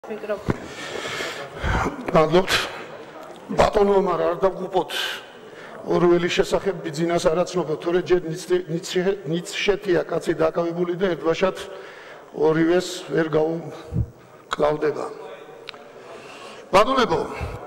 მადლობთ. ბატონო, არ დავგუპოთ ორველი შესახებ ბიძინას არაცნობოთ, თორე ჯერ ნიცშეთია კაცი დაკავებული და ერთბაშად ორივეს ვერ გავკლავდება. ბატონებო,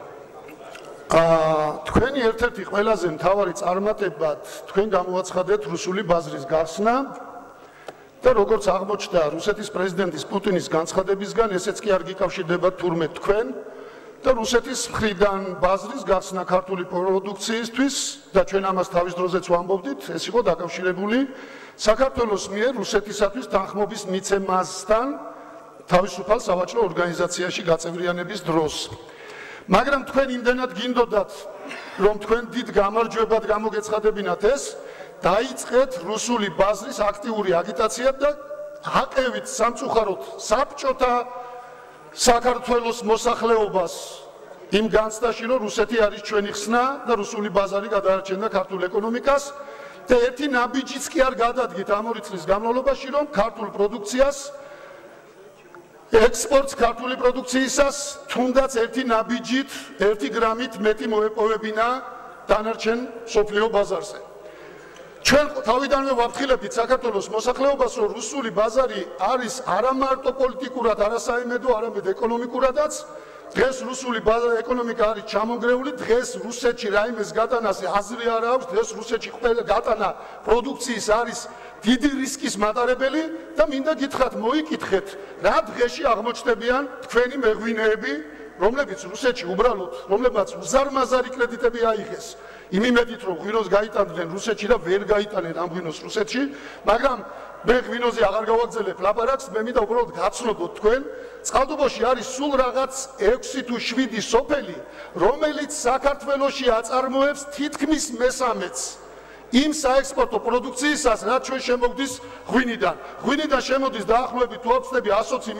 თქვენი ერთ-ერთი ყველაზე მთავარი წარმატებად თქვენ გამოაცხადეთ რუსული ბაზრის გახსნა და როგორც აღმოჩნდა რუსეთის პრეზიდენტის პუტინის განცხადებისგან, ესეც კი არ გიკავშირდება თურმე თქვენ და რუსეთის მხრიდან ბაზრის გახსნა ქართული პროდუქციისთვის და ჩვენ ამას თავის დროზეც ვამბობდით, ეს იყო დაკავშირებული საქართველოს მიერ რუსეთისათვის თანხმობის მიცემასთან თავისუფალ სავაჭრო ორგანიზაციაში გაწევრიანების დროს. მაგრამ თქვენ იმდენად გინდოდათ, რომ თქვენ დიდ გამარჯვებად გამოგეცხადებინათ ეს, დაიწყეთ რუსული ბაზრის აქტიური აგიტაცია და აკევით სამწუხაროდ საბჭოთა საქართველოს მოსახლეობას იმ განცდაში, რომ რუსეთი არის ჩვენი ხსნა და რუსული ბაზარი გადაარჩენდა ქართულ ეკონომიკას და ერთი ნაბიჯიც კი არ გადადგით ამ 2 წლის განმავლობაში, რომ ქართულ პროდუქციას ექსპორტს ქართული პროდუქციისას თუნდაც ერთი ნაბიჯით, 1 გრამით მეტი მოეპოვებინა დანარჩენ მსოფლიო ბაზარზე. ჩვენ თავიდანვე ვაფრთხილებდით საქართველოს მოსახლეობას, რომ რუსული ბაზარი არის არა მარტო პოლიტიკურად, არასაიმედო, არამედ ეკონომიკურადაც. დღეს რუსული ეკონომიკა არის ჩამონგრეული, დღეს რუსეთში რაიმეს გატანაზე აზრი არ აქვს, დღეს რუსეთში გატანა პროდუქციის არის დიდი რისკის მატარებელი და მინდა გითხრათ, მოიკითხეთ, რა დღეში აღმოჩნდებიან თქვენი მეღვინეები, რომლებიც რუსეთში უბრალოდ, რომლებმაც უზარმაზარი კრედიტები აიღეს. იმ იმედით, რომ ღვინოს გაიტანდნენ რუსეთში და ვერ გაიტანენ ამ ღვინოს რუსეთში, მაგრამ მე ღვინოზე აღარ გავაგზელებ ლაპარაკს, მე მინდა უბრალოდ გაცნობოთ თქვენ, წყალტუბოში არის სულ რაღაც 6 თუ 7 სოფელი, რომელიც საქართველოში აწარმოებს თითქმის მესამედს იმ საექსპორტო პროდუქციისას, რაც ჩვენ შემოგდის ღვინიდან. ღვინიდან შემოდის დაახლოებით თუ ვწდები 120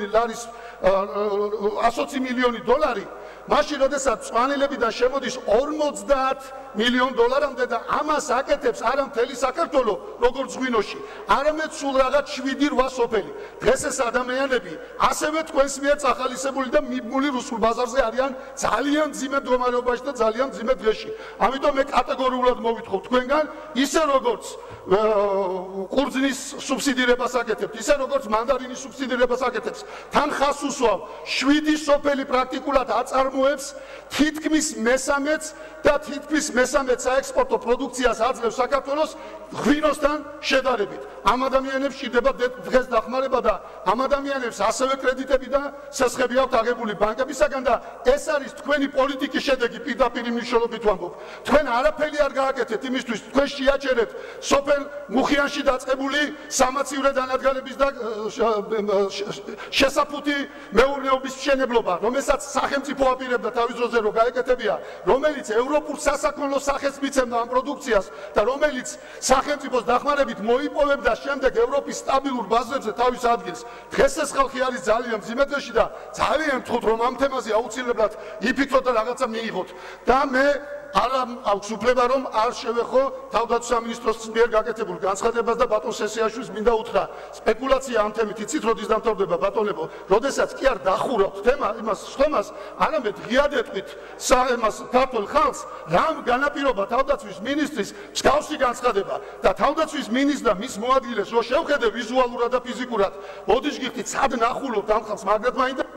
მილიონი დოლარი, მაშინ როდესაც წვანილებიდან შემოდის 50 მილიონ დოლარამდე და ამას აკეთებს არა მთელი საქართველო, როგორც ღვინოში, არამედ სულ რაღაც 7-8 სოფელი. დღეს ეს ადამიანები ასევე თქვენს მიერ წახალისებული და მიბმული რუსულ ბაზარზე არიან ძალიან მძიმე მდგომარეობაში და ძალიან მძიმე დღეში. ამიტომ მე კატეგორიულად მოვითხოვ თქვენგან, ისე როგორც ყურძნის სუბსიდირებას აკეთებთ, ისე როგორც მანდარინის სუბსიდირებას აკეთებს, თან ხას უსვავ 7 სოფელი პრაქტიკულად აწარმოებს თითქმის მესამედს და თითქმის მესამედ საექსპორტო პროდუქციას აძლევს საქართველოს ღვინოსთან შედარებით. ამ ადამიანებს ჭირდება დღეს დახმარება და ამ ადამიანებს ასევე კრედიტები და სასხები აქვთ აღებული ბანკებისაგან და ეს არის თქვენი პოლიტიკის შედეგი, პირდაპირ მნიშვნელობით ვამბობ. თქვენ არაფერი არ გააკეთეთ იმისთვის, თქვენ შეაჩერეთ სოფელ მუხიანში დაწყებული სამაცივრე დანადგარების და შესაფუთი მეურნეობის მშენებლობა, რომელსაც სახელმწიფო აპირებდა თავის დროზე რომ გაეკეთებია, რომელიც ევროპულ სასაქონლო სახეს მიცემდა ამ პროდუქციას და რომელიც სახელმწიფოს დახმარებით მოიპოვებდა შემდეგ ევროპის სტაბილურ ბაზრებზე თავის ადგილს. დღეს ეს ხალხი არის ძალიან მძიმე დღეში და ძალიან ვთქვით, რომ ამ თემაზე აუცილებლად იფიქროთ და რაღაცა მიიღოთ და მე არ აქვს უფლება, რომ არ შევეხო თავდაცვის სამინისტროს მიერ გაკეთებულ განცხადებას და ბატონ სესიაშვილს მინდა უთხრა, სპეკულაცია ამ თემით იცით როდის დამთავრდება ბატონებო, როდესაც კი არ დახურავთ თემა იმას შთომას, არამედ ღიად ეტყვით საემას ქართულ ხალხს, რამ განაპირობა თავდაცვის მინისტრის მსგავსი განცხადება და თავდაცვის მინისტრს და მის მოადგილეს რო შევხედე ვიზუალურად და ფიზიკურად, მოდიშ გიხდით, სად ნახულობთ ამ ხალხს, მაგრად მაინდა